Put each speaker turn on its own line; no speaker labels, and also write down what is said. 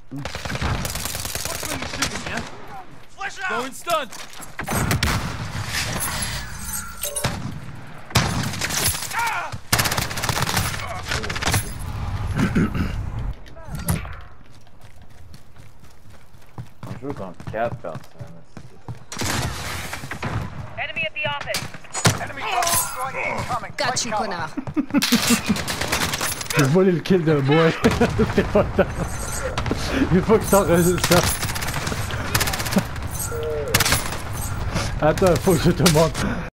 Watch where you're shooting, yeah? Flash out! Going stun!
On joue contre 4 personnes.
Enemy at the office.
Enemy strike incoming.
Got you, connard.
J'ai volé le kill de bois. C'est pas tard. Il faut que t'enregistres ça. Attends, faut que je te montre.